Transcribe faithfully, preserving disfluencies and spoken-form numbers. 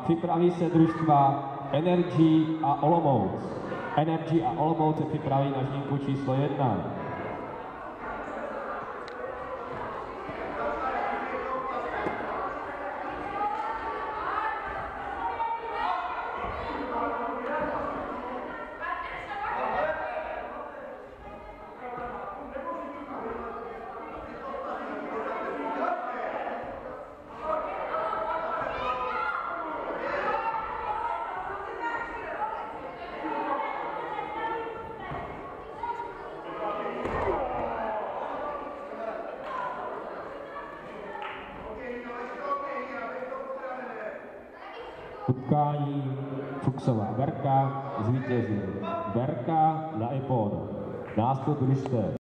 připraví se družstva Energy a Olomouc. Energy a Olomouc se připraví na žínku číslo jedna. Utkání Fuchsová Berka zvítězil Berka na iPod. Nástup družstev